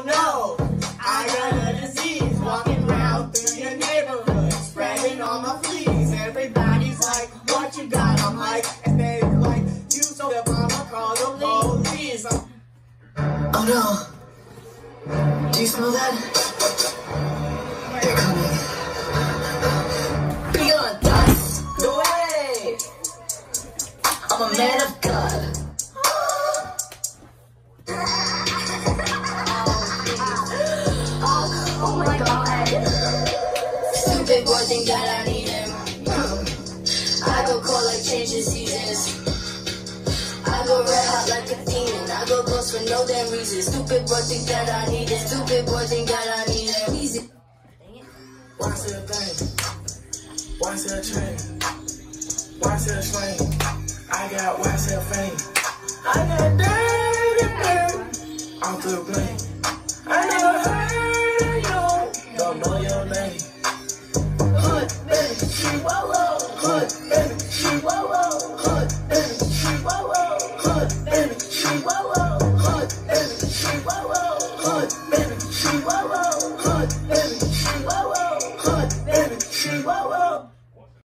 no, I got a disease walking around through your neighborhood, spreading all my fleas. Everybody's like, what you got? I'm like, and they like, you so the mama call the police. Oh no, do you smell that? They're coming. Be on dust, go away. I'm a man of God. Oh my God. Stupid boy think that I need him. I go cold like changing seasons. I go red hot like a demon. I go ghost for no damn reason. Stupid boy think that I need him. Stupid boy think that I need him. Easy. Why say a thing? Why say a chain? Why say a slang? I got why say a fame? I got dirty pain off the blame. I never heard you, don't know your name. Hood, baby, she